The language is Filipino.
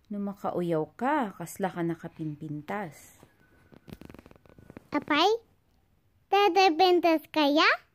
No makauyaw ka, kasla ka nakapimpintas. Apay, tatapintas kaya?